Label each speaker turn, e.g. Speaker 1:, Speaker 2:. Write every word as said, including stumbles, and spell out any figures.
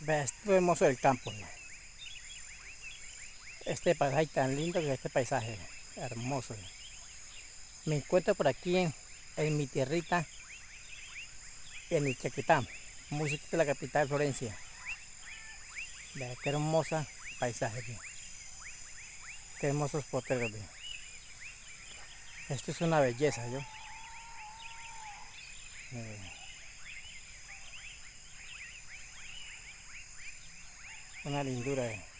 Speaker 1: Vea, esto es hermoso del campo. Vea. Este paisaje tan lindo que es este paisaje, vea, hermoso. Vea. Me encuentro por aquí en, en mi tierrita, en el Chaquetá, municipio de la capital de Florencia. Vea, qué hermosa paisaje. Vea. Qué hermosos potreros. Vea. Esto es una belleza, yo. Vea. Una lindura. Vea.